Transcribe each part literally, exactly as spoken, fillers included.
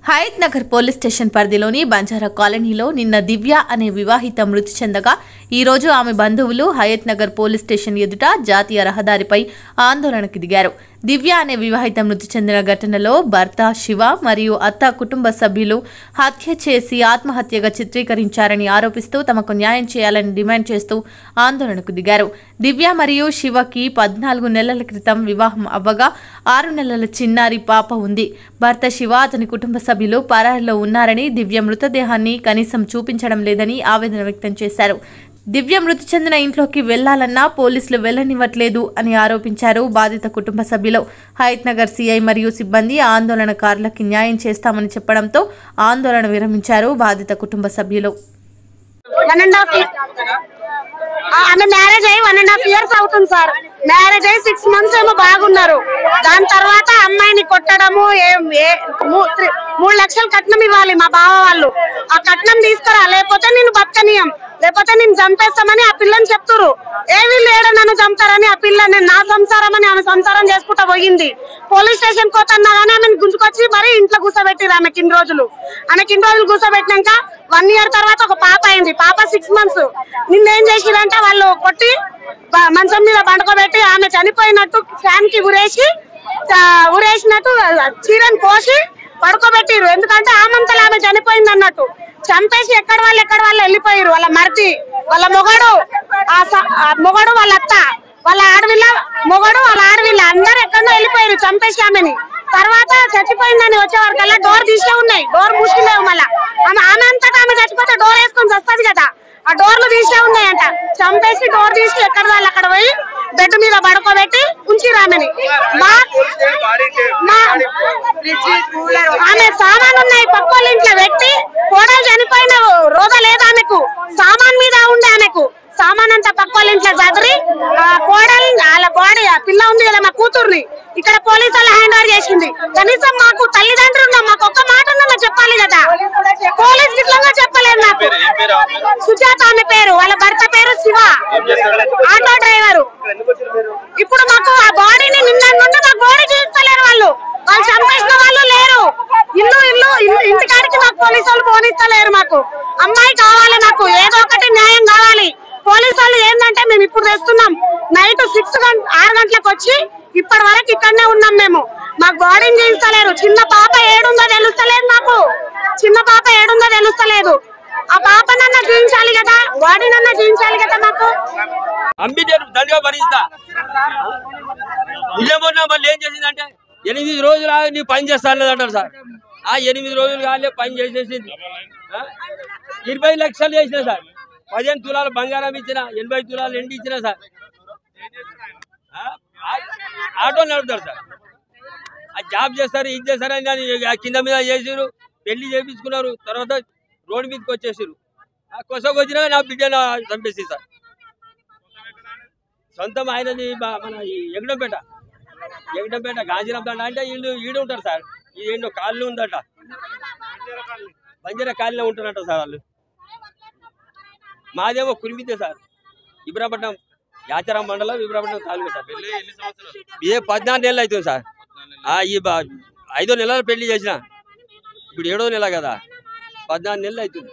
Hayath Nagar police station పరిధిలోని బంజారా కాలనీలో నిన్న దివ్య అనే వివాహిత మృతి చెందగా ఈ రోజు ఆమె బంధువులు హయత్ నగర్ పోలీస్ స్టేషన్ ఎదుట జాతీయ రహదారిపై ఆందోళనకు దిగారు. దివ్య అనే వివాహిత మృతి చెందిన ఘటనలో భర్త శివ మరియు అత్త కుటుంబ సభ్యులు హత్య చేసి ఆత్మహత్యగా చిత్రీకరించారని ఆరోపిస్తూ తమకు న్యాయం చేయాలని డిమాండ్ చేస్తూ ఆందోళనకు దిగారు. దివ్య మరియు శివకి పద్నాలుగు నెలల క్రితం వివాహం అవ్వగా ఆరు నెలల చిన్నారి పాప ఉంది. భర్త శివ అతని కుటుంబ సభ్యులు పరారిలో ఉన్నారని, దివ్య మృతదేహాన్ని కనీసం చూపించడం లేదని ఆవేదన వ్యక్తం చేశారు. దివ్య మృతి చెందిన ఇంట్లోకి వెళ్లాలన్నా పోలీసులు వెళ్లనివ్వట్లేదు అని ఆరోపించారు బాధిత కుటుంబ సభ్యులు. హయత్ నగర్ సిఐ మరియు సిబ్బంది ఆందోళనకారులకి న్యాయం చేస్తామని చెప్పడంతో ఆందోళన విరమించారు బాధిత కుటుంబ సభ్యులు. ఆమె మ్యారేజ్ అయ్యి వన్ అండ్ హాఫ్ ఇయర్స్ అవుతుంది సార్. మ్యారేజ్ అయ్యి సిక్స్ మంత్స్ ఏమో బాగున్నారు. దాని తర్వాత అమ్మాయిని కొట్టడము, మూడు లక్షలు కట్నం ఇవ్వాలి మా బావ వాళ్ళు. ఆ కట్నం తీసుకురా, లేకపోతే నేను బతకనీయం, లేకపోతే నేను చంపేస్తామని ఆ పిల్లని చెప్తురు. ఏ వీళ్ళు ఏడ నన్ను చంపుతారని ఆ పిల్ల నేను నా సంసారం అని ఆమె సంసారం చేసుకుంటా పోయింది. పోలీస్ స్టేషన్ పోతున్నా కానీ ఆమెను గుంజుకొచ్చి మరీ ఇంట్లో కూర్చోబెట్టిరు. ఆమెకి ఇన్ని రోజులు ఆమెకి ఇన్ని రోజులు కూర్చోబెట్టినాక వన్ ఇయర్ తర్వాత ఒక పాప అయింది. పాప సిక్స్ మంత్స్. నిన్నేం చేసిరంటే వాళ్ళు కొట్టి మంచం మీద పండుకోబెట్టి ఆమె చనిపోయినట్టు ఫ్యాన్ కి ఉరేసి ఉరేసినట్టు చీరను కోసి పడుకోబెట్టిరు. ఎందుకంటే ఆమంతలు ఆమె చనిపోయింది అన్నట్టు చంపేసి ఎక్కడ వాళ్ళు ఎక్కడ వాళ్ళు వెళ్ళిపోయారు. వాళ్ళ మరిది, వాళ్ళ మొగడు, ఆ మొగడు, వాళ్ళ అత్త, వాళ్ళ ఆడవిల్ల మొగడు, వాళ్ళ ఆడవిల్ల అందరు ఎక్కడో వెళ్ళిపోయారు చంపేసి ఆమెని. తర్వాత చచ్చిపోయిందని వచ్చేవారికల్లా డోర్ తీసే ఉన్నాయి, డోర్ మూసిలేవు. మళ్ళా ఆమె ఆమె అంతటా ఆమె చచ్చిపోతే డోర్ వేసుకొని వస్తుంది కదా, ఆ డోర్లు తీసే ఉన్నాయంట. చంపేసి డోర్ తీసి ఎక్కడ వాళ్ళు అక్కడ పోయి బెడ్ మీద పడుకోబెట్టి ఉంచిరు ఆమెని. ఆమె సామాన్ ఉన్నాయి పక్కోళ్ళ ఇంట్లో పెట్టి, కోడలు చనిపోయిన రోగా లేదు ఆమెకు, సామాన్ మీద ఉండే ఆమెకు సామాన్ అంతా పక్కోళ్ళ ఇంట్లో చదిరి కోడలు వాళ్ళ బాడీ పిల్ల ఉంది కదా మా కూతుర్ని ఇక్కడ పోలీసు వాళ్ళ హ్యాండ్ ఓవర్ చేసింది. కనీసం మాకు తల్లిదండ్రులు మాకు ఒక్క మాట ఉన్నా చెప్పాలి కదా, పోలీస్ గిట్లంగా చెప్పలేదు నాకు. సుజాత ఆమె పేరు, వాళ్ళ భర్త పేరు శివ, ఆటో డ్రైవరు. ఇప్పుడు మాకు ఆ బాడీని నిన్న నుండి మాకు బాడీ చూస్తలేరు వాళ్ళు, వాళ్ళు చంపేసిన వాళ్ళు లేరు. ఇల్లు ఇల్లు ఇంటికాడికి మాకు పోలీసు వాళ్ళు పోనిస్తలేరు. మాకు అమ్మాయి కావాలి, నాకు ఏదో ఒకటి న్యాయం కావాలి. పోలీసు వాళ్ళు ఏంటంటే మేము ఇప్పుడు తెస్తున్నాం, నైట్ సిక్స్ గంట ఆరు గంటలకు వచ్చి ఇప్పటి వరకు ఇక్కడనే ఉన్నాం మేము. మాకు బాడీని చేయిస్తలేరు. చిన్న పాప ఏడుందో తెలుస్తలేదు మాకు, చిన్న పాప ఏడుందో తెలుస్తలేదు. ఆ పాపనన్నా చూపించాలి కదా, బాడీనన్నా చూపించాలి కదా మాకు. మళ్ళీ ఏం చేసిందంటే ఎనిమిది రోజులు నీ పని చేస్తాను అంటారు సార్. ఆ ఎనిమిది రోజులు కాలే పని చేసేసింది. ఇరవై లక్షలు చేసిన సార్, పదిహేను తులాలు బంగారం ఇచ్చిన, ఎనభై తులాలు ఎండి ఇచ్చిన సార్. ఆటో నడుపుతారు సార్, ఆ జాబ్ చేస్తారు, ఇది చేస్తారని కానీ కింద మీద చేసారు, పెళ్లి చేయించుకున్నారు. తర్వాత రోడ్డు మీదకి వచ్చేసారు. కొసకు వచ్చినా నా బిడ్డను చంపేసి సార్. సొంతం ఆయనది మన ఎగడంపేట, ఎగడంపేట గాంధీరాంపేట అంటే వీళ్ళు ఈడు ఉంటారు సార్. ఇది ఏంటో కాలనీ ఉందట, బంజారా కాలనీలో ఉంటారట సార్ వాళ్ళు. మాదేమో కురిమితే సార్, ఇబ్రాపట్నం యాచారం మండలం, ఇబ్రాపట్నం తాలూకా సార్. ఏ పద్నాలుగు నెలలు అవుతుంది సార్. ఈ ఐదో నెలలు పెళ్లి చేసిన, ఇప్పుడు ఏడో నెల కదా, పద్నాలుగు నెలలు అవుతుంది.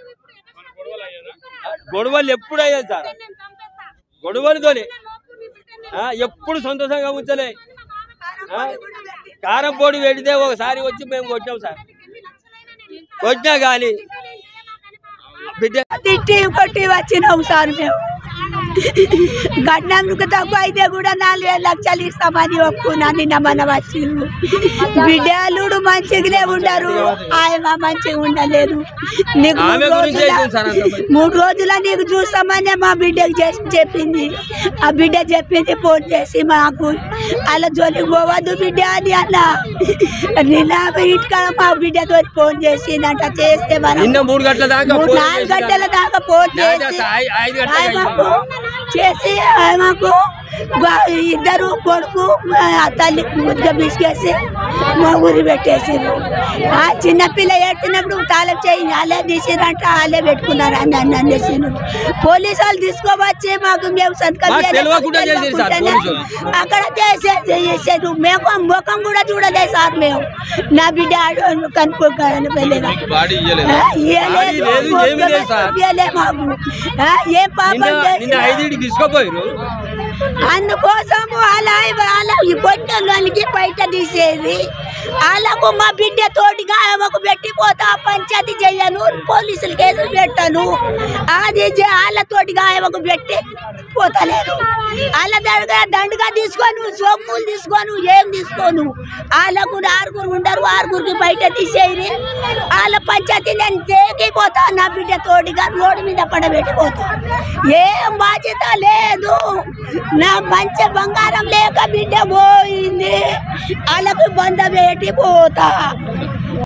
గొడవలు ఎప్పుడు అయ్యాయి సార్, గొడవలతోనే ఎప్పుడు సంతోషంగా ఉంచలే. కారం పొడి పెడితే ఒకసారి వచ్చి మేము కొట్టాం సార్, కొట్టినా కానీ బిడ్డ తిట్టి కొట్టి వచ్చినాం సార్. మేము గడ్డంకు తక్కువ అయితే కూడా నాలుగు వేల లక్షలు ఇస్తామని ఒప్పుకున్నా. నిన్న మన వచ్చిండ్రు. బిడ్డలుడు మంచిగానే ఉండరు, ఆయన మంచిగా ఉండలేదు. నీకు మూడు రోజుల నీకు చూస్తామని మా బిడ్డకు చేసి చెప్పింది. ఆ బిడ్డ చెప్పింది ఫోన్ చేసి మాకు, అలా జోలికి పోవద్దు బిడ్డ అని అన్న. నిన్న ఇంటికాడ మా బిడ్డతో ఫోన్ చేసిందంట. చేస్తే మనం మూడు గంటల దాకా నాలుగు గంటల దాకా ఫోన్ చేసి చేసి మాకు ఇద్దరు కొడుకు ఆ తల్లి ముద్ద బిసికేసి మా ఊరి పెట్టేసారు. ఆ చిన్నపిల్ల ఏడ్చినప్పుడు తాళం చేయి వాళ్ళే తీసిరంట, వాళ్ళే పెట్టుకున్నారు అని అని అనేసారు. పోలీసు వాళ్ళు తీసుకోవచ్చి మాకు మేము సంతకం అక్కడ చేసేసారు. మేము ముఖం కూడా చూడలేదు సార్. మేము నా బిడ్డ కనుక్కోలేదు మాకు ఏం పాపం అందుకోసము అలా అలా ఈ కొట్టలోనికి బయట తీసేది. వాళ్ళకు మా బిడ్డ తోటిగా ఆమెకు పెట్టిపోతా పంచాయతీ చెయ్యను, పోలీసులు కేసులు పెట్టను. అది వాళ్ళ తోటిగా ఆమెకు పెట్టి పోతలేను. వాళ్ళ దగ్గర దండగా తీసుకోను, సొమ్ములు తీసుకోను, ఏం తీసుకోను. వాళ్ళకు ఆరుగురు ఉండరు, ఆరుగురికి బయట తీసేయి. వాళ్ళ పంచాయతీ నేను తేగిపోతా, నా బిడ్డ తోటిగా రోడ్డు మీద పడబెట్టిపోతా. ఏం బాధ్యత లేదు. నా మంచి బంగారం లేక బిడ్డ పోయింది, వాళ్ళకు బంద పెట్టి పోతా.